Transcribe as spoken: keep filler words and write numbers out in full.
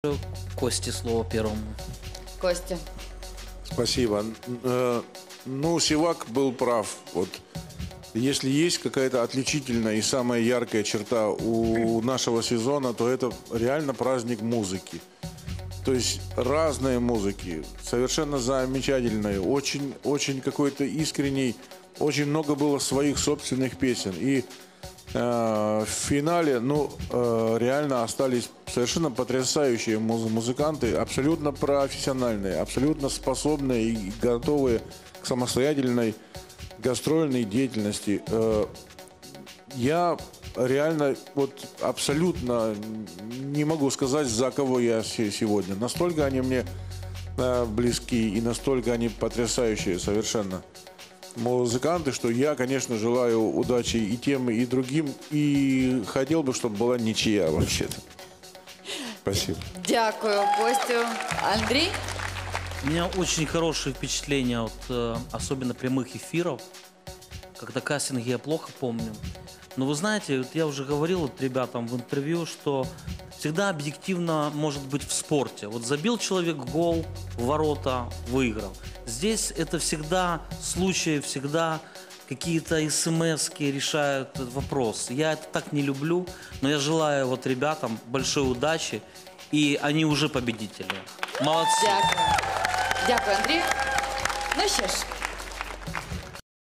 Косте слово первому. Костя. Спасибо. Э, Ну, Севак был прав. Вот, если есть какая-то отличительная и самая яркая черта у нашего сезона, то это реально праздник музыки. То есть разные музыки, совершенно замечательные, очень, очень какой-то искренний, очень много было своих собственных песен. И э, в финале, ну, э, реально остались совершенно потрясающие муз- музыканты, абсолютно профессиональные, абсолютно способные и готовые к самостоятельной гастрольной деятельности. Э, я реально вот абсолютно не могу сказать, за кого я се- сегодня. Настолько они мне э, близки и настолько они потрясающие совершенно музыканты, что я, конечно, желаю удачи и тем, и другим. И хотел бы, чтобы была ничья вообще-то. Спасибо. Дякую, Костю. Андрей? У меня очень хорошие впечатления от э, особенно прямых эфиров. Когда кастинги я плохо помню. Но вы знаете, вот я уже говорил вот ребятам в интервью, что всегда объективно может быть в спорте. Вот забил человек гол в ворота, выиграл. Здесь это всегда случаи, всегда какие-то смски решают этот вопрос. Я это так не люблю, но я желаю вот ребятам большой удачи, и они уже победители. Молодцы. Дякую. Дякую, Андрій. Ну що ж,